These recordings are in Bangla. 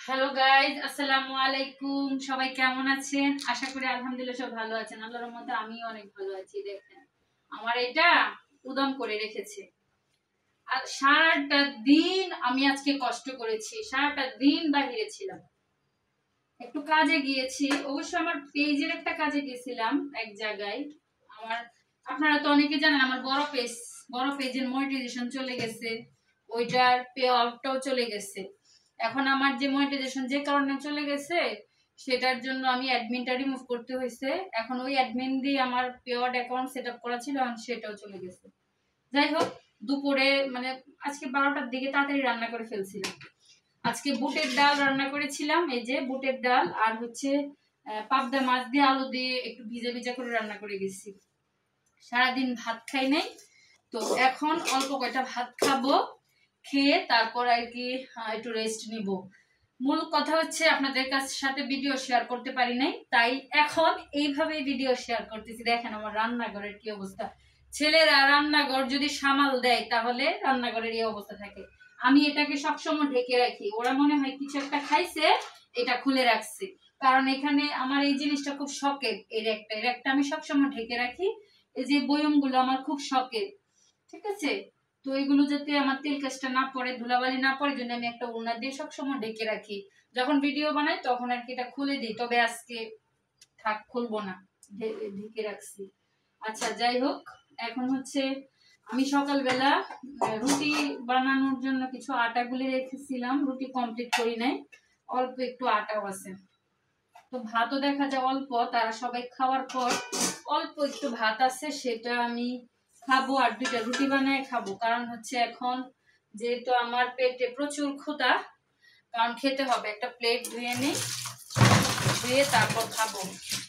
হ্যালো গাইজ, আসসালামু আলাইকুম। সবাই কেমন আছেন? আশা করি আলহামদুলিল্লাহ সব ভালো আছেন। আল্লাহর রহমতে আমিও অনেক ভালো আছি। দেখেন আমার এটা উদম করে রেখেছে। আর সারাটা দিন আমি আজকে কষ্ট করেছি, সারাটা দিন বাহিরে ছিলাম, একটু কাজে গিয়েছি। অবশ্য আমার পেজের একটা কাজে গেছিলাম এক জায়গায়। আমার আপনারা তো অনেকে জানেন আমার বড় পেজের মনিটাইজেশন চলে গেছে, ওইটার পে আউটটাও চলে গেছে। এখন আমার যে মনিটাইজেশন যে কারণে চলে গেছে সেটার জন্য আমি অ্যাডমিনটা রিমুভ করতে হয়েছে। এখন ওই অ্যাডমিন দিয়ে আমার পেওয়ার্ড অ্যাকাউন্ট সেট আপ করা ছিল, এখন সেটাও চলে গেছে। যাই হোক, দুপুরে মানে আজকে 12টার দিকে তাড়াতাড়ি রান্না করে ফেলছিলাম। আজকে বুটের ডাল রান্না করেছিলাম, এই যে বুটের ডাল, আর হচ্ছে পাবদা মাছ দিয়ে আলু দিয়ে একটু ভিজা ভিজা করে রান্না করে গেছি। সারাদিন ভাত খাই নাই, তো এখন অল্প কয়টা ভাত খাবো, খেয়ে তারপর আর কি একটু রেস্ট নিব। মূল কথা হচ্ছে আপনাদের সাথে ভিডিও শেয়ার করতে পারি নাই, তাই এখন এইভাবে ভিডিও শেয়ার করতেছি। দেখেন আমার রান্নাঘরের কি অবস্থা। ছেলেরা রান্নাঘর যদি সামাল দেয় তাহলে রান্নাঘরের এই অবস্থা থাকে। আমি এটাকে সবসময় ঢেকে রাখি, ওরা মনে হয় কিছু একটা খাইছে এটা খুলে রাখছে, কারণ এখানে আমার এই জিনিসটা খুব শখের। এর একটা আমি সবসময় ঢেকে রাখি। এই যে বয়মগুলো আমার খুব শখের, ঠিক আছে? তো এগুলো যাতে আমার তেল কাজটা না পড়ে, ধুলাবালি না পড়ে, জন্য আমি একটা ওড়না দিয়ে সবসময় ঢেকে রাখি। যখন ভিডিও বানাই তখন আর কি এটা খুলে দিই, তবে আজকে থাক, খুলবো না, ঢেকে রাখছি। আচ্ছা যাই হোক, এখন হচ্ছে আমি সকালবেলা রুটি বানানোর জন্য কিছু আটা গুলি রেখেছিলাম, রুটি কমপ্লিট করি নাই, অল্প একটু আটাও আছে। তো ভাতও দেখা যায় অল্প, তারা সবাই খাওয়ার পর অল্প একটু ভাত আছে, সেটা আমি খাবো আর 2টা রুটি বানায় খাবো। কারণ হচ্ছে এখন যেহেতু আমার পেটে প্রচুর ক্ষুধা, কারণ খেতে হবে। একটা প্লেট ধুয়ে নিই, ধুয়ে তারপর খাবো।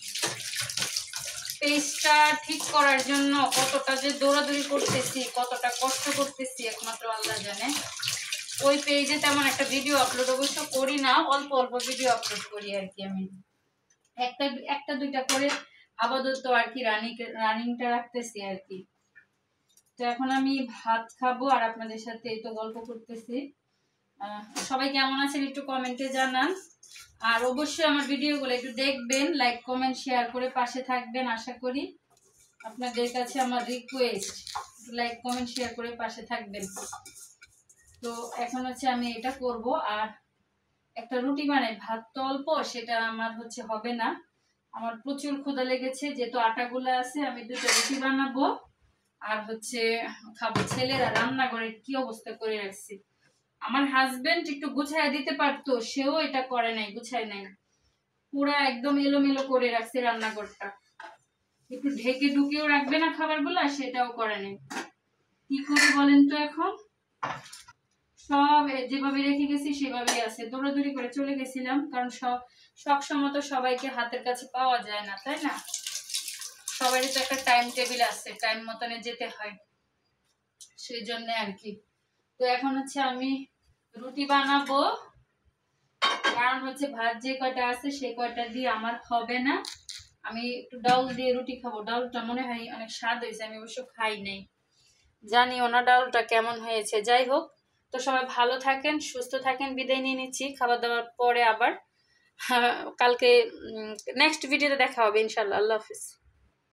পেজটা ঠিক করার জন্য কতটা যে দৌড়াদৌড়ি করতেছি, কতটা কষ্ট করতেছি একমাত্র আল্লাহ জানে। ওই পেজে তেমন একটা ভিডিও আপলোড অবশ্য করি না, অল্প অল্প ভিডিও আপলোড করি আর কি। আমি একটা দুইটা করে আপাতত আর কি রানিংটা রাখতেছি আর কি। তো এখন আমি ভাত খাবো আর আপনাদের সাথে এই তো গল্প করতেছি। সবাই কেমন আছেন একটু কমেন্টে জানান, আর অবশ্যই আমার ভিডিওগুলো একটু দেখবেন, লাইক কমেন্ট শেয়ার করে পাশে থাকবেন। আশা করি আপনাদের কাছে আমার রিকোয়েস্ট, লাইক কমেন্ট শেয়ার করে পাশে থাকবেন। তো এখন হচ্ছে আমি এটা করব আর একটা রুটি বানাই। ভাত তো অল্প, সেটা আমার হচ্ছে হবে না। আমার প্রচুর ক্ষুধা লেগেছে, যেহেতু আটাগুলো আছে, আমি 2টা রুটি বানাবো আর হচ্ছে খাবো। ছেলেরা রান্নাঘরের কি অবস্থা করে রাখছে। আমার হাজবেন্ড একটু গুছায় দিতে পারতো, সেও এটা করে নাই, গুছায় নাই, পুরা একদম এলোমেলো করে রাখছে রান্নাঘরটা। একটু ঢেকে ঢুকেও রাখবে না খাবারগুলো, সেটাও করে নাই। কি করে বলেন তো এখন? সব যেভাবে রেখে গেছি সেভাবেই আছে। দৌড়াদৌড়ি করে চলে গেছিলাম, কারণ সব সময় তো সবাইকে হাতের কাছে পাওয়া যায় না, তাই না? সবারই তো একটা টাইম টেবিল আছে, টাইম মতনে যেতে হয়, সেই জন্য আর কি। তো এখন হচ্ছে আমি রুটি বানাবো, কারণ হচ্ছে ভাত যে কয়টা আছে সেই কয়টা দিয়ে আমার হবে না। আমি একটু ডাউল দিয়ে রুটি খাবো। ডাউলটা মনে হয় অনেক স্বাদ হয়েছে, আমি অবশ্য খাই নাই, জানিও না ডাউলটা কেমন হয়েছে। যাই হোক, তো সবাই ভালো থাকেন, সুস্থ থাকেন, বিদায় নিয়ে নিচ্ছি। খাবার দাবার পরে আবার কালকে নেক্সট ভিডিওতে দেখা হবে ইনশাল্লাহ। আল্লাহ হাফিজ।